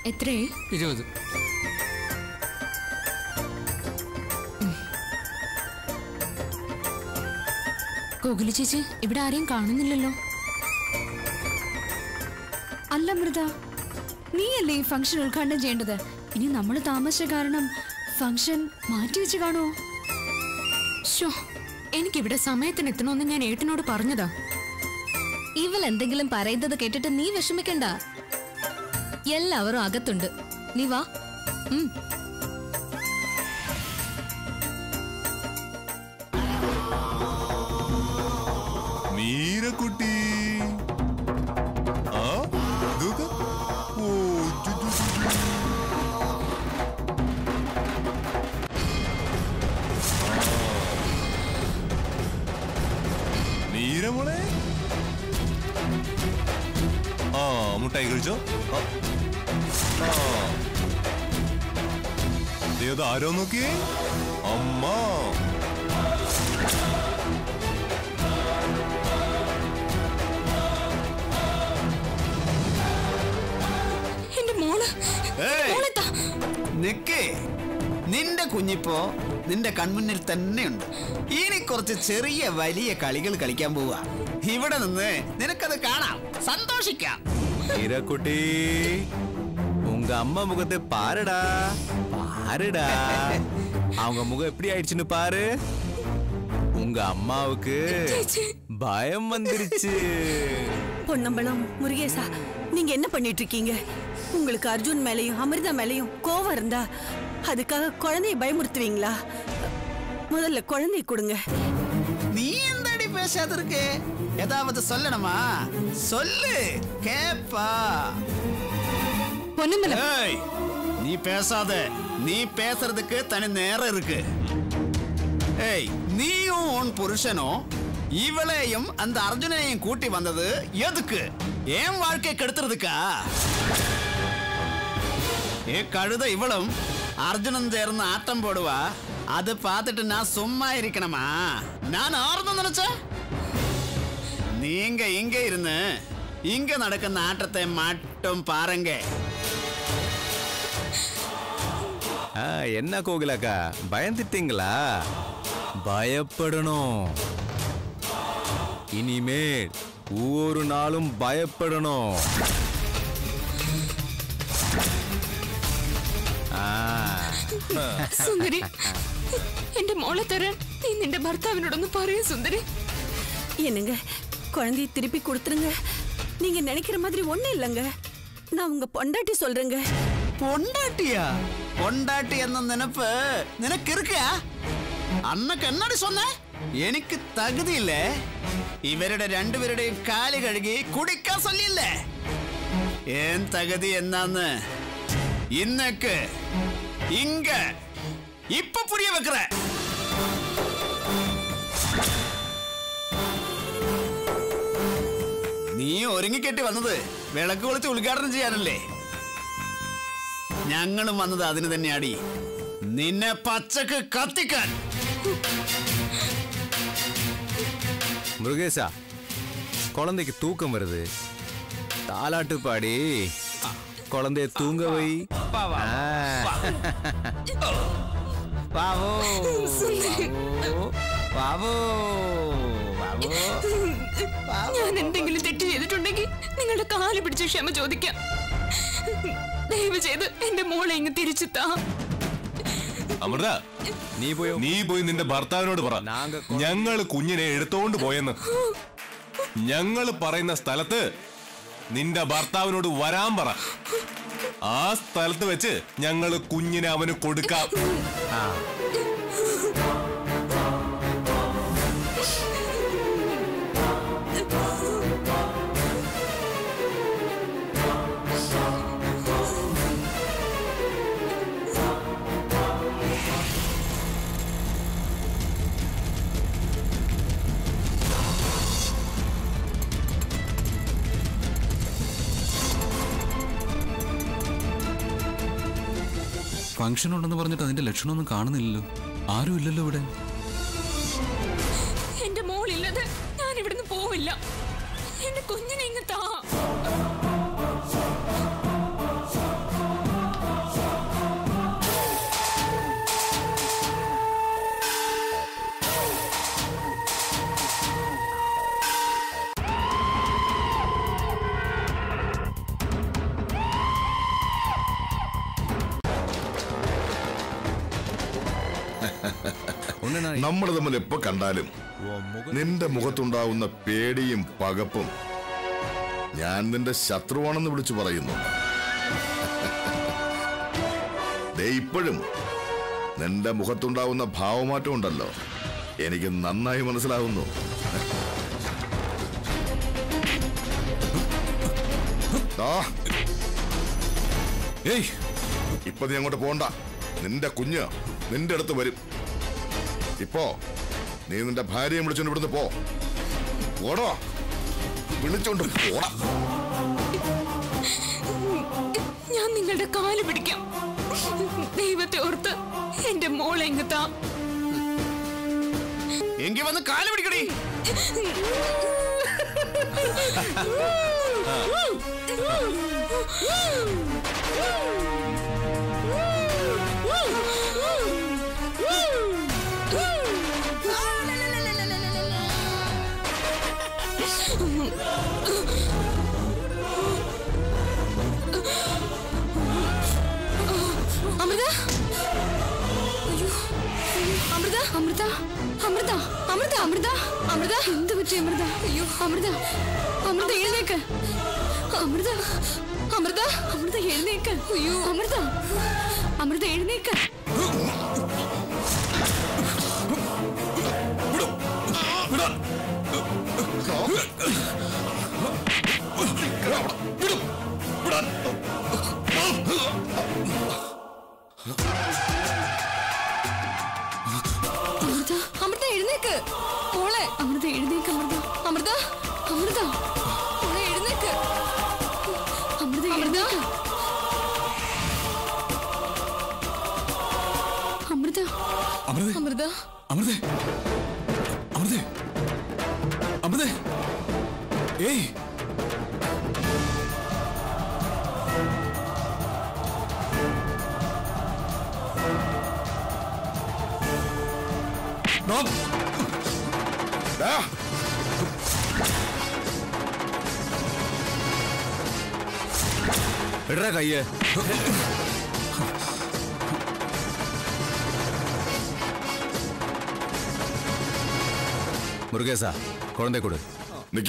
എത്രയായി? 20. കോകില ചേച്ചി, ഇവിടെ ആരെയും കാണുന്നില്ലല്ലോ. അല്ല മൃത, നീയല്ലേ ഈ ഫംഗ്ഷൻ ഉദ്ഘാടനം ചെയ്യേണ്ടത്? ഇനി നമ്മൾ താമസിച്ച കാരണം ഫംഗ്ഷൻ മാറ്റിവെച്ച് കാണുമോ? എനിക്കിവിടെ സമയത്തിന് എത്തണമെന്ന് ഞാൻ ഏട്ടനോട് പറഞ്ഞതാ. ഇവൾ എന്തെങ്കിലും പറയുന്നത് കേട്ടിട്ട് നീ വിഷമിക്കണ്ട. എല്ലാവരും അകത്തുണ്ട്, നീ വാ. മീരക്കുട്ടി, മീരമോളെ, മുട്ടായി കഴിച്ചോ? ആരോ നോക്കിയേ, അമ്മ. നിക്കേ, നിന്റെ കുഞ്ഞിപ്പോ നിന്റെ കൺമുന്നിൽ തന്നെയുണ്ട്. ഇനി കുറച്ച് ചെറിയ വലിയ കളികൾ കളിക്കാൻ പോവാ. ഇവിടെ നിന്ന് നിനക്കത് കാണാം, സന്തോഷിക്കാം. മീരക്കുട്ടി, உங்க அம்மா முகத்தை பாருடா, பாருடா. அவங்க முகம் எப்படி ஆயிடுச்சுன்னு பாரு. உங்க அம்மாவுக்கு பயம் வந்துருச்சு. பொன்னம்பலம், முருகேசா, நீங்க என்ன பண்ணிட்டு இருக்கீங்க? உங்களுக்கு அர்ஜுன் மேலையும் அமிர்தா மேலையும் கோவம் இருந்தா அதுக்காக குழந்தைய பயமுறுத்துவீங்களா? முதல்ல குழந்தைய கொடுங்க. நீ எந்தடி பேசாத இருக்கு? ஏதாவது சொல்லணுமா? சொல்லு, கேப்பா. பொன்னம்பலம், நீ பேசாத. நீ பேசுறதுக்கு தனி நேரம் இருக்கு. ஏய், நீயும் உன் புருஷனும் இவளையும் அந்த அர்ஜுனனையும் கூட்டி வந்தது எதுக்கு? ஏன் வாழ்க்கை கெடுத்துறதுக்கா? ஏ கழுத, இவளும் அர்ஜுனன் சேர்ந்து ஆட்டம் போடுவா. அது பார்த்துட்டு நான் சும்மா இருக்கணுமா? நான் ஆறுன்னு நினைச்சேன். நீங்க இங்க இருந்து இங்க நடക്കുന്ന ஆட்டத்தை மட்டும் பாருங்க. என்ன கோகிலாக்கா, பயந்துட்டீங்களா? பயப்படணும். இனிமேல் ஒவ்வொரு நாளும் பயப்படணும். സുന്ദരി, എന്റെ മോളെ തരാൻ നീ നിന്റെ ഭർത്താവിനോടൊന്ന് പറയൂ സുന്ദരി. என்னங்க, குழந்தைய திருப்பி கொடுத்துருங்க. நீங்க நினைக்கிற மாதிரி ஒண்ணு இல்லைங்க. நான் உங்க பொண்டாட்டி சொல்றேங்க. பொண்டாட்டியா? பொண்டாட்டி എന്ന നിനപ്പ് നിനക്ക് ഇരിക്കാ? അന്നക്ക് എന്നടി சொன்ன? എനിക്ക് തകുതിയില്ലേ? ഇവരുടെ രണ്ടുപേരുടെയും കാല് കഴുകി കുടിക്കാൻ சொல்லிയില്ലേ? ഏൻ തകുതി എന്നാന്ന് ഇന്നക്ക് ഇങ്ക ഇപ്പൊ പുരിയ വെക്കറ. നീ ഒരുങ്ങിക്കെട്ടി വന്നത് വിളക്ക് കൊളുത്തി ഉദ്ഘാടനം ചെയ്യാനല്ലേ? ഞങ്ങളും വന്നത് അതിന് തന്നെയാടി, നിന്നെ പച്ചക്ക് കത്തിക്കാൻ. முருகேசா, குழந்தைக்கு தூக்கம் வருது. தாலாட்டு பாடி குழந்தைய தூங்க வை. ഞാൻ എന്തെങ്കിലും തെറ്റ് ചെയ്തിട്ടുണ്ടെങ്കിൽ നിങ്ങളുടെ കാല് പിടിച്ച് ക്ഷമ ചോദിക്കാം. ദയവ് ചെയ്ത് എന്റെ മോളെ ഇങ്ങ് തിരിച്ചു താ. അമൃത, നീ പോയി നിന്റെ ഭർത്താവിനോട് പറ, ഞങ്ങൾ കുഞ്ഞിനെ എടുത്തോണ്ട് പോയെന്ന്. ഞങ്ങൾ പറയുന്ന സ്ഥലത്ത് നിന്റെ ഭർത്താവിനോട് വരാൻ പറ. ആ സ്ഥലത്ത് വെച്ച് ഞങ്ങൾ കുഞ്ഞിനെ അവന് കൊടുക്കാം. ഫംഗ്ഷൻ ഉണ്ടെന്ന് പറഞ്ഞിട്ട് അതിന്റെ ലക്ഷണമൊന്നും കാണുന്നില്ലല്ലോ. ആരും ഇല്ലല്ലോ ഇവിടെ. എന്റെ മോളില്ലാതെ ഞാൻ ഇവിടുന്ന് പോവില്ല. എന്റെ കുഞ്ഞിനെ ഇങ്ങ് താ. നമ്മൾ തമ്മിൽ എപ്പോ കണ്ടാലും നിന്റെ മുഖത്തുണ്ടാവുന്ന പേടിയും പകപ്പും ഞാൻ നിന്റെ ശത്രുവാണെന്ന് വിളിച്ചു പറയുന്നു. ദേ ഇപ്പോഴും നിന്റെ മുഖത്തുണ്ടാവുന്ന ഭാവമാറ്റം ഉണ്ടല്ലോ, എനിക്ക് നന്നായി മനസ്സിലാവുന്നു. ഇപ്പൊ നീ അങ്ങോട്ട് പോണ്ട. നിന്റെ കുഞ്ഞ് നിന്റെ അടുത്ത് വരും. ഇപ്പോ നീ നിന്റെ ഭാര്യയെ വിളിച്ചോണ്ട് ഇവിടുന്ന് പോടോ. വിളിച്ചോണ്ട് പോടാ. ഞാൻ നിങ്ങളുടെ കാല് പിടിക്കാം. ദൈവത്തെ ഓർത്ത് എന്റെ മോളെ എങ്ങത്താ. എങ്കി വന്ന് കാല് പിടിക്കടി. അമൃത, അമൃത, അമൃത, അമൃത, അമൃത, അമൃത, അമൃത, എന്ത് പറ്റി അമൃത? അയ്യോ അമൃത, അമൃത എഴുന്നേക്ക്. അമൃത, അമൃത, അമൃത എഴുന്നേക്ക്. അയ്യോ അമൃത, അമൃത എഴുന്നേക്ക്. അമൃത, അമൃത എഴുന്നേക്ക് മോളെ. അമൃത എഴുന്നേക്ക്. അമൃത, അമൃത, അമൃത മോളെ എഴുന്നേക്ക്. അമൃത, അമൃത, അമൃത, അമൃത, അമൃതേ, അമൃതേ, അമൃതേ, ഏയ് ഇടറ കയ്യ്. മുരുകേസാ കുഴന്തേ കൊടു. നിക്ക.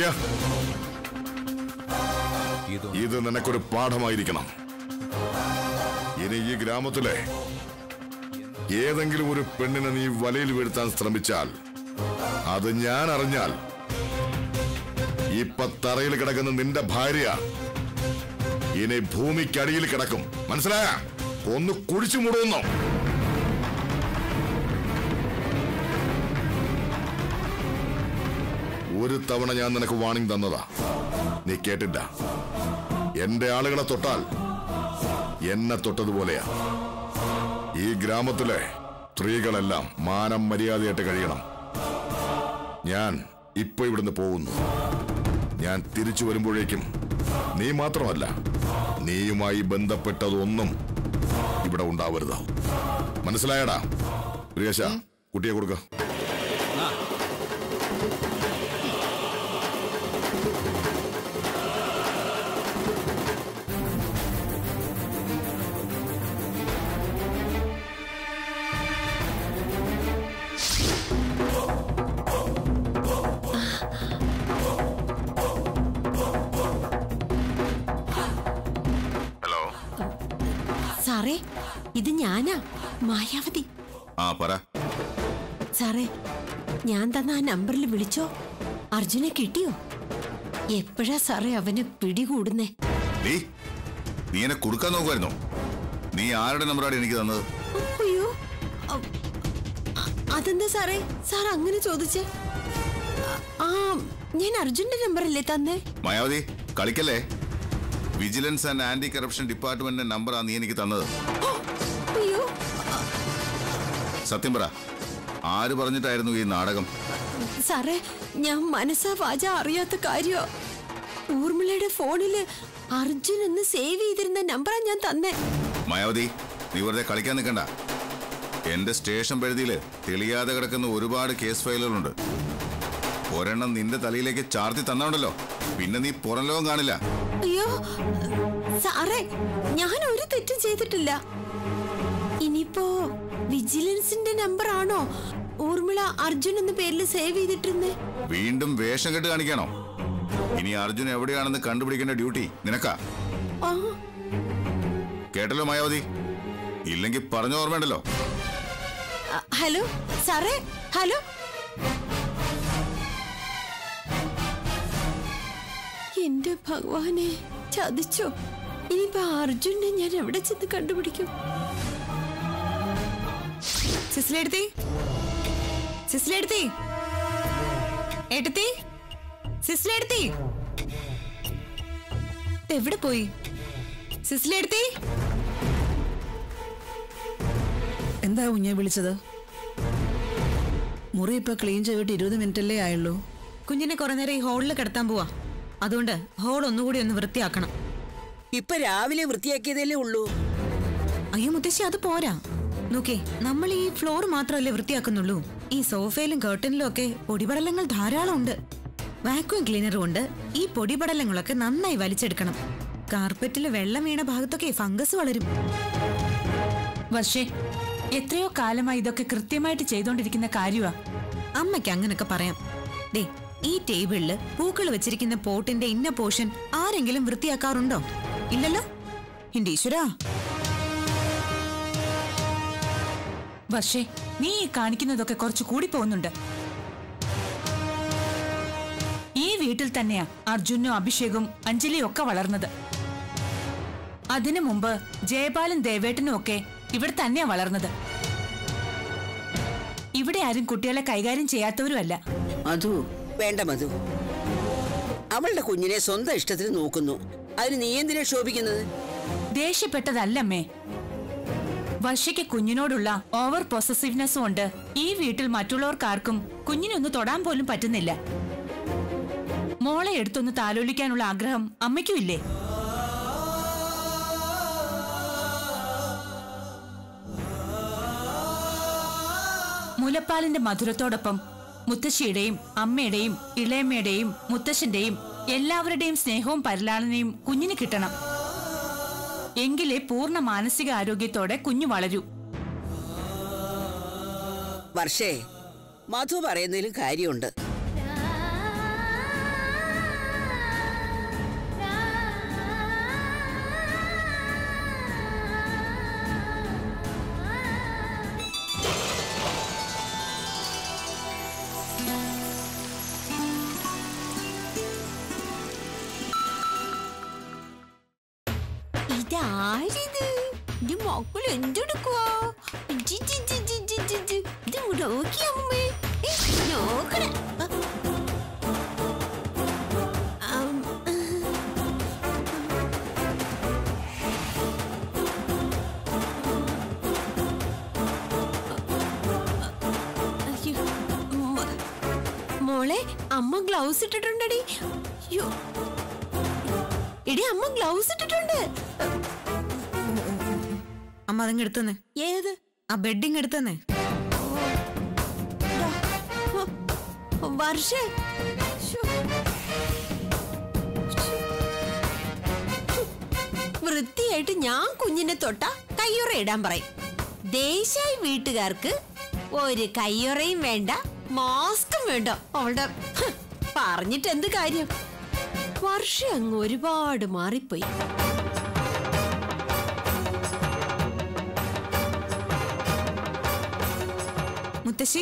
ഇത് നിനക്കൊരു പാഠമായിരിക്കണം. ഇനി ഈ ഗ്രാമത്തിലെ ഏതെങ്കിലും ഒരു പെണ്ണിനെ നീ വലയിൽ വീഴ്ത്താൻ ശ്രമിച്ചാൽ അത് ഞാൻ അറിഞ്ഞാൽ ഇപ്പൊ തറയിൽ കിടക്കുന്ന നിന്റെ ഭാര്യ ഇനി ഭൂമിക്കടിയിൽ കിടക്കും. മനസ്സിലായ? ഒന്ന് കുഴിച്ചു മൂടുന്നു. ഒരു തവണ ഞാൻ നിനക്ക് വാണിംഗ് തന്നതാ, നീ കേട്ടില്ല. എന്റെ ആളുകളെ തൊട്ടാൽ എന്നെ തൊട്ടതുപോലെയാ. ഈ ഗ്രാമത്തിലെ സ്ത്രീകളെല്ലാം മാനം മര്യാദയായിട്ട് കഴിയണം. ഞാൻ ഇപ്പൊ ഇവിടുന്ന് പോകുന്നു. ഞാൻ തിരിച്ചു വരുമ്പോഴേക്കും നീ മാത്രമല്ല, നീയുമായി ബന്ധപ്പെട്ടതൊന്നും ഇവിടെ ഉണ്ടാവരുത്. മനസ്സിലായടാ? പ്രിയേശ, കുട്ടിയെ കൊടുക്ക. സാറേ, ഇത് ഞാനാ, മായാവതി. പറ. സാറേ, ഞാൻ തന്ന ആ നമ്പറിൽ വിളിച്ചോ? അർജുനെ കിട്ടിയോ? എപ്പോഴാ സാറേ അവനെ പിടികൂടുന്നേ? നീ എന്നെ കൊടുക്കാൻ നോക്കുമായിരുന്നോ? നീ ആരുടെ നമ്പറാണ് എനിക്ക് തന്നത്? അയ്യോ, അതെന്താ സാറേ സാർ അങ്ങനെ ചോദിച്ചേ? ഞാൻ അർജുന്റെ നമ്പറല്ലേ തന്നേ? മായാവതി, കളിക്കല്ലേ. വിജിലൻസ് ആൻഡ് ആന്റി കറപ്ഷൻ ഡിപ്പാർട്ട്മെന്റിന്റെ നമ്പറാണ് നീ എനിക്ക് തന്നത്. സത്യം പറ, ആര് പറഞ്ഞിട്ടായിരുന്നു ഈ നാടകം? സാറേ, ഞാൻ മനസ്സാ വാച അറിയാത്ത കാര്യോ. ഊർമിളയുടെ ഫോണില് അർജുൻ എന്ന് സേവ് ചെയ്തിരുന്ന നമ്പറാ ഞാൻ തന്നേ. മായാവതി, നീ വെറുതെ കളിക്കാൻ നിൽക്കണ്ട. എന്റെ സ്റ്റേഷൻ പരിധിയില് തെളിയാതെ കിടക്കുന്ന ഒരുപാട് കേസ് ഫയലുകളുണ്ട്. ഒരെണ്ണം നിന്റെ തലയിലേക്ക് ചാർത്തി തന്നോണ്ടല്ലോ, പിന്നെ നീ പുറം ലോകം കാണില്ല. അയ്യോ സാറേ, ഞാൻ ഒരു തെറ്റും ചെയ്തിട്ടില്ല. ഇനിയിപ്പോ വിജിലൻസിന്റെ നമ്പർ ആണോ ഊർമിള അർജുൻ എന്ന പേരിൽ സേവ് ചെയ്തിട്ടിരുന്നേ? വീണ്ടും വേഷം കെട്ട് കാണിക്കാണോ? ഇനി അർജുൻ എവിടെയാണെന്ന് കണ്ടുപിടിക്കേണ്ട ഡ്യൂട്ടി നിനക്കാ. കേട്ടല്ലോ മായാവതി? ഇല്ലെങ്കിൽ പറഞ്ഞ ഓർമ്മയുണ്ടല്ലോ. ഹലോ സാറേ, ഹലോ. എന്റെ ഭഗവാനെ, ചതിച്ചോ? ഇനിയിപ്പോ അർജുനെ ഞാൻ എവിടെ ചെന്ന് കണ്ടുപിടിക്കും? സിസ്ലെടുത്തി, സിസ്ലെടുത്തി, ഏട്ടത്തി, സിസ്ലെടുത്തി, എവിടെ പോയി? സിസ്ലെടുത്തി. എന്താ കുഞ്ഞെ വിളിച്ചത്? മുറി ഇപ്പൊ ക്ലീൻ ചെയ്തിട്ട് 20 മിനിറ്റല്ലേ ആയുള്ളൂ. കുഞ്ഞിനെ കുറെ നേരം ഈ ഹോളിൽ കിടത്താൻ പോവാ. അതുകൊണ്ട് ഹോൾ ഒന്നുകൂടി ഒന്ന് വൃത്തിയാക്കണം. ഇപ്പൊ രാവിലെ വൃത്തിയാക്കിയതല്ലേ ഉള്ളൂ. അയ്യോ മുത്തശ്ശി, അത് പോരാ. നോക്കേ, നമ്മൾ ഈ ഫ്ലോർ മാത്രമല്ലേ വൃത്തിയാക്കുന്നുള്ളൂ. ഈ സോഫയിലും കർട്ടനിലും ഒക്കെ പൊടിപടലങ്ങൾ ധാരാളം ഉണ്ട്. വാക്യൂം ക്ലീനറും ഉണ്ട്. ഈ പൊടിപടലങ്ങളൊക്കെ നന്നായി വലിച്ചെടുക്കണം. കാർപ്പറ്റിൽ വെള്ളം വീണ ഭാഗത്തൊക്കെ ഫംഗസ് വളരും. വർഷേ, എത്രയോ കാലമായി ഇതൊക്കെ കൃത്യമായിട്ട് ചെയ്തോണ്ടിരിക്കുന്ന കാര്യമാ. അമ്മയ്ക്ക് അങ്ങനൊക്കെ പറയാം. ദേ, ഈ ടേബിളില് പൂക്കൾ വെച്ചിരിക്കുന്ന പോട്ടിന്റെ ഇന്ന പോർഷൻ ആരെങ്കിലും വൃത്തിയാക്കാറുണ്ടോ? ഇല്ലല്ലോ. എന്റെ ഈശ്വരാ. വർഷേ, നീ ഈ കാണിക്കുന്നതൊക്കെ കുറച്ച് കൂടി പോകുന്നുണ്ട്. ഈ വീട്ടിൽ തന്നെയാ അർജുനും അഭിഷേകും അഞ്ജലിയും ഒക്കെ വളർന്നത്. അതിനു മുമ്പ് ജയപാലും ദേവേട്ടനും ഒക്കെ ഇവിടെ തന്നെയാ വളർന്നത്. ഇവിടെ ആരും കുട്ടികളെ കൈകാര്യം ചെയ്യാത്തവരുമല്ല. മധു, വേണ്ട മധു. അവളുടെ കുഞ്ഞിനെ സ്വന്തം ഇഷ്ടത്തിന് നോക്കുന്നു. അതിന് നീ എന്തിനാ ശോഭിക്കുന്നത്? ദേഷ്യപ്പെട്ടതല്ലമ്മേ. വർഷയ്ക്ക് കുഞ്ഞിനോടുള്ള ഓവർ പൊസസീവ്നെസ്സും ഉണ്ട്. ഈ വീട്ടിൽ മറ്റുള്ളവർക്കാർക്കും കുഞ്ഞിനൊന്ന് തൊടാൻ പോലും പറ്റുന്നില്ല. മോളെ എടുത്തൊന്ന് താലോലിക്കാനുള്ള ആഗ്രഹം അമ്മയ്ക്കും ഇല്ലേ? മുലപ്പാലിന്റെ മധുരത്തോടൊപ്പം മുത്തശ്ശിയുടെയും അമ്മയുടെയും ഇളയമ്മയുടെയും മുത്തശ്ശന്റെയും എല്ലാവരുടെയും സ്നേഹവും പരിലാളനയും കുഞ്ഞിന് കിട്ടണം. എങ്കിലേ പൂർണ്ണ മാനസിക ആരോഗ്യത്തോടെ കുഞ്ഞു വളരൂ. വർഷേ, മധു പറയുന്നതിലും കാര്യമുണ്ട്. ഇതാരിത്? ഇത് മക്കൾ എന്തെടുക്കുവാ? ഇത് നോക്കിയമ്മേ, നോക്കണേ. മോളെ, അമ്മ ഗ്ലൗസ് ഇട്ടിട്ടുണ്ടടി. എടി, അമ്മ ഗ്ലൗസ് ഇട്ടിട്ടുണ്ട്. അമ്മ അതങ്ങ് എടുത്തന്നെ. ഏത്? ആ ബെഡിങ് എടുത്തന്നെ. വർഷേ, വൃത്തിയായിട്ട് ഞാൻ കുഞ്ഞിനെ തൊട്ട കയ്യുറ ഇടാൻ പറയും. ദേശായി വീട്ടുകാർക്ക് ഒരു കയ്യുറയും വേണ്ട, മാസ്കും വേണ്ട. അവളുടെ പറഞ്ഞിട്ട് എന്ത് കാര്യം? വർഷം അങ്ങ് ഒരുപാട് മാറിപ്പോയി. മുത്തശ്ശി,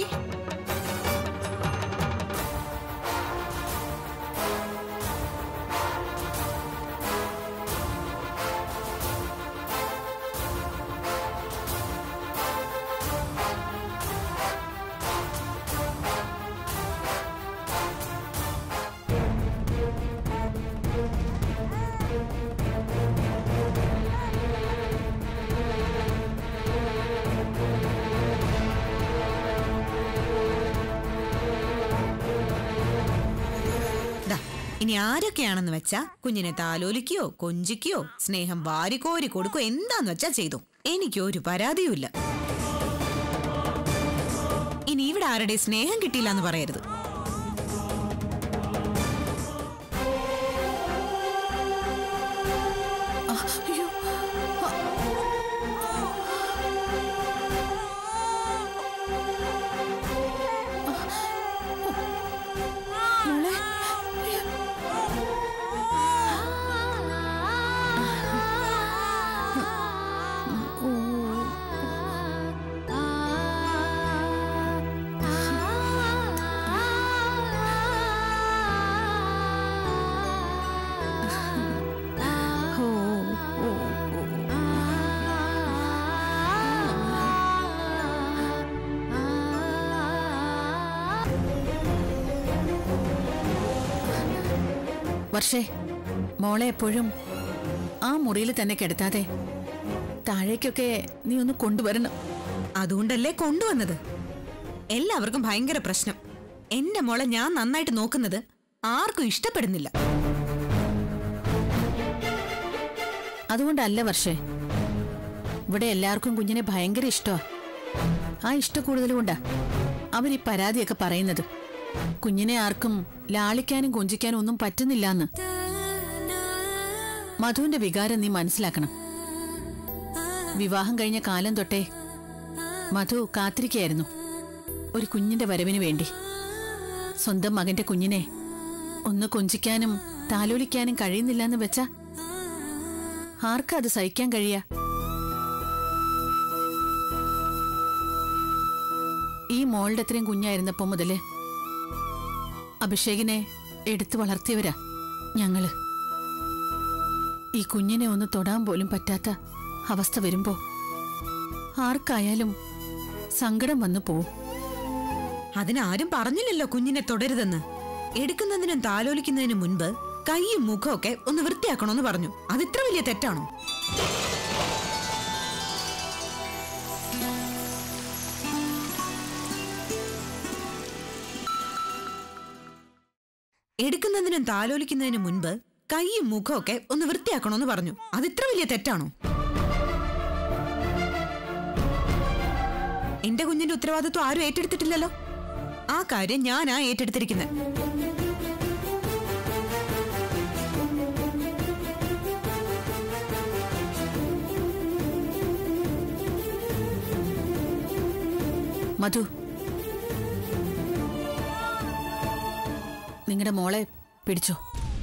ഇനി ആരൊക്കെയാണെന്ന് വെച്ചാ കുഞ്ഞിനെ താലോലിക്കോ കൊഞ്ചിക്കോ സ്നേഹം വാരിക്കോരി കൊടുക്കോ എന്താന്ന് വെച്ചാ ചെയ്തു. എനിക്കൊരു പരാതിയുമില്ല. ഇനി ഇവിടെ ആരുടെ സ്നേഹം കിട്ടിയില്ല എന്ന് പറയരുത്. വർഷേ, മോളെ എപ്പോഴും ആ മുറിയിൽ തന്നെ കിടത്താതെ താഴേക്കൊക്കെ നീ ഒന്ന് കൊണ്ടുവരണം. അതുകൊണ്ടല്ലേ കൊണ്ടുവന്നത്. എല്ലാവർക്കും ഭയങ്കര പ്രശ്നം. എന്റെ മോളെ ഞാൻ നന്നായിട്ട് നോക്കുന്നത് ആർക്കും ഇഷ്ടപ്പെടുന്നില്ല. അതുകൊണ്ടല്ല വർഷേ, ഇവിടെ എല്ലാവർക്കും കുഞ്ഞിനെ ഭയങ്കര ഇഷ്ടമാ. ആ ഇഷ്ടക്കൂടുതൽ കൊണ്ടാ അവരീ പരാതിയൊക്കെ പറയുന്നത്. കുഞ്ഞിനെ ആർക്കും ലാളിക്കാനും കൊഞ്ചിക്കാനും ഒന്നും പറ്റുന്നില്ലാന്ന്. മധുവിന്റെ വികാരം നീ മനസ്സിലാക്കണം. വിവാഹം കഴിഞ്ഞ കാലം തൊട്ടേ മധു കാത്തിരിക്കുകയായിരുന്നു ഒരു കുഞ്ഞിന്റെ വരവിന് വേണ്ടി. സ്വന്തം മകന്റെ കുഞ്ഞിനെ ഒന്ന് കൊഞ്ചിക്കാനും താലോലിക്കാനും കഴിയുന്നില്ലെന്ന് വെച്ചാ ആർക്കാ അത് സഹിക്കാൻ കഴിയാ? ഈ മോളുടെ അത്രയും കുഞ്ഞായിരുന്നപ്പോ മുതല് അഭിഷേകിനെ എടുത്തു വളർത്തിയവരാ ഞങ്ങള്. ഈ കുഞ്ഞിനെ ഒന്ന് തൊടാൻ പോലും പറ്റാത്ത അവസ്ഥ വരുമ്പോ ആർക്കായാലും സങ്കടം വന്നു പോവും. അതിനാരും പറഞ്ഞില്ലല്ലോ കുഞ്ഞിനെ തുടരുതെന്ന്. എടുക്കുന്നതിനും താലോലിക്കുന്നതിനും മുൻപ് കൈയും മുഖമൊക്കെ ഒന്ന് വൃത്തിയാക്കണമെന്ന് പറഞ്ഞു. അതിത്ര വലിയ തെറ്റാണോ? എടുക്കുന്നതിനും താലോലിക്കുന്നതിനും മുൻപ് കൈയും മുഖമൊക്കെ ഒന്ന് വൃത്തിയാക്കണമെന്ന് പറഞ്ഞു. അതിത്ര വലിയ തെറ്റാണോ? എന്റെ കുഞ്ഞിന്റെ ഉത്തരവാദിത്വം ആരും ഏറ്റെടുത്തിട്ടില്ലല്ലോ. ആ കാര്യം ഞാനാ ഏറ്റെടുത്തിരിക്കുന്നത്. മധു, നിങ്ങളുടെ മോളെ പിടിച്ചോ.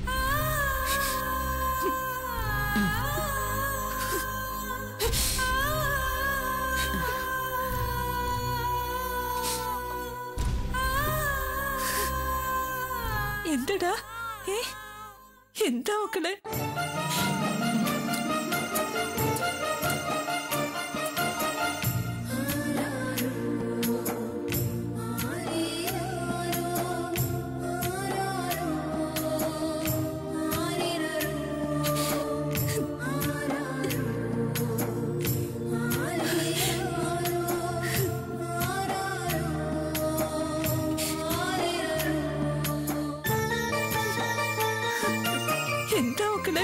എന്തടാ? എന്താ മക്കളെ? എന്താ മക്കളെ?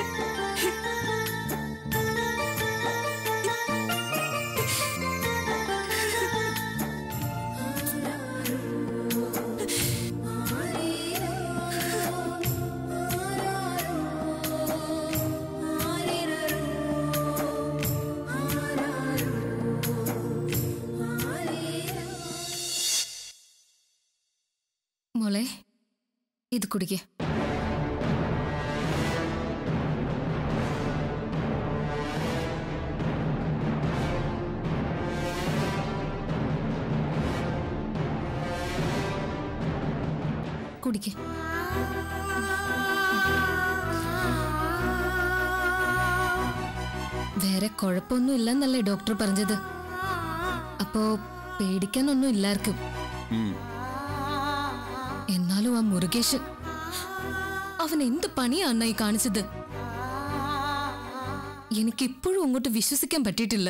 മോളെ, ഇത് കുടിക്കേ. കുടിക്കേ. വേറെ കുഴപ്പമൊന്നും ഇല്ലെന്നല്ലേ ഡോക്ടർ പറഞ്ഞത്? അപ്പോ പേടിക്കാനൊന്നും ഇല്ലാർക്കും. എന്നാലും ആ മുരുകേശൻ, അവൻ എന്ത് പണിയാണ് ഈ കാണിച്ചത്? എനിക്കിപ്പോഴും അങ്ങോട്ട് വിശ്വസിക്കാൻ പറ്റിയിട്ടില്ല.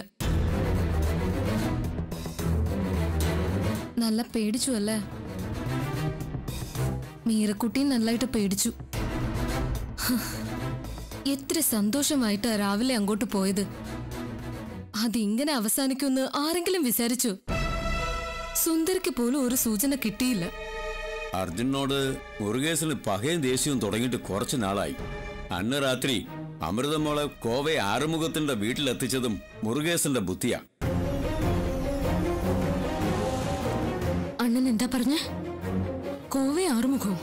നല്ല പേടിച്ചു അല്ലേ? മീരക്കുട്ടി നന്നായിട്ട് പേടിച്ചു. എത്ര സന്തോഷമായിട്ടാ രാവിലെ അങ്ങോട്ട് പോയത്. അതിങ്ങനെ അവസാനിക്കുമെന്ന് ആരെങ്കിലും വിചാരിച്ചു? സുന്ദരിക്ക് പോലും ഒരു സൂചന കിട്ടിയില്ല. അർജുനോട് മുരുകേശന് പകയും ദേഷ്യവും തുടങ്ങിയിട്ട് കുറച്ചു നാളായി. അന്ന് രാത്രി അമൃതമോളെ കോവെ ആറുമുഖത്തിന്റെ വീട്ടിലെത്തിച്ചതും മുരുകേശന്റെ ബുദ്ധിയാ. അണ്ണൻ എന്താ പറഞ്ഞ? കോവെ ആറുമുഖവും?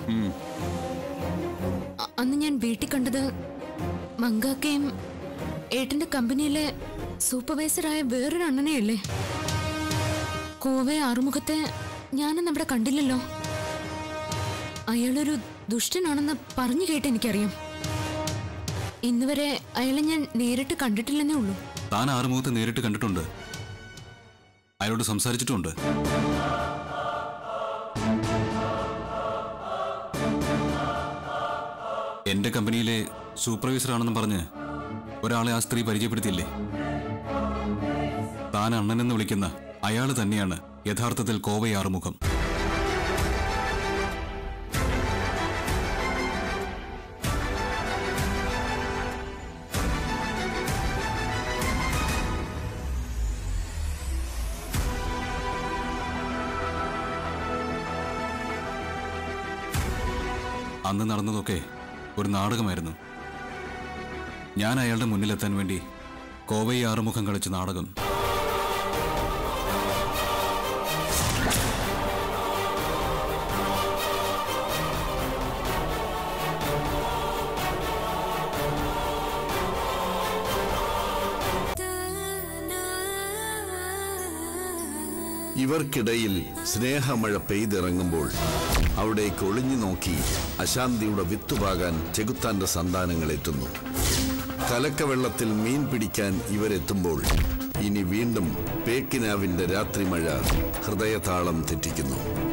അന്ന് ഞാൻ വീട്ടിൽ കണ്ടത് മങ്കാക്കയും ഏട്ടന്റെ കമ്പനിയിലെ സൂപ്പർവൈസറായ വേറൊരു അണ്ണനെയല്ലേ? കോവെ ആറുമുഖത്തെ ഞാനന്ന് അവിടെ കണ്ടില്ലല്ലോ. അയാളൊരു ദുഷ്ടനാണെന്ന് പറഞ്ഞു കേട്ട് എനിക്കറിയാം. ഇന്നുവരെ അയാളെ ഞാൻ നേരിട്ട് കണ്ടിട്ടില്ലെന്നേ ഉള്ളൂ. താൻ ആറുമുഖത്തെ നേരിട്ട് കണ്ടിട്ടുണ്ട്, അയാളോട് സംസാരിച്ചിട്ടുണ്ട്. എന്റെ കമ്പനിയിലെ സൂപ്പർവൈസർ ആണെന്ന് പറഞ്ഞ് ഒരാളെ ആ സ്ത്രീ പരിചയപ്പെടുത്തിയില്ലേ? താൻ അണ്ണനെന്ന് വിളിക്കുന്ന അയാൾ തന്നെയാണ് യഥാർത്ഥത്തിൽ കോവൈ ആറുമുഖം. അന്ന് നടന്നതൊക്കെ ഒരു നാടകമായിരുന്നു. ഞാൻ അയാളുടെ മുന്നിലെത്താൻ വേണ്ടി കോവൈ ആറുമുഖം കളിച്ച നാടകം. ഇവർക്കിടയിൽ സ്നേഹമഴ പെയ്തിറങ്ങുമ്പോൾ അവിടേക്ക് ഒളിഞ്ഞു നോക്കി അശാന്തിയുടെ വിത്തുപാകാൻ ചെകുത്താന്റെ സന്താനങ്ങൾ എത്തുന്നു. കലക്കവെള്ളത്തിൽ മീൻ പിടിക്കാൻ ഇവരെത്തുമ്പോൾ ഇനി വീണ്ടും പേക്കിനാവിന്റെ രാത്രിമഴ ഹൃദയതാളം തെറ്റിക്കുന്നു.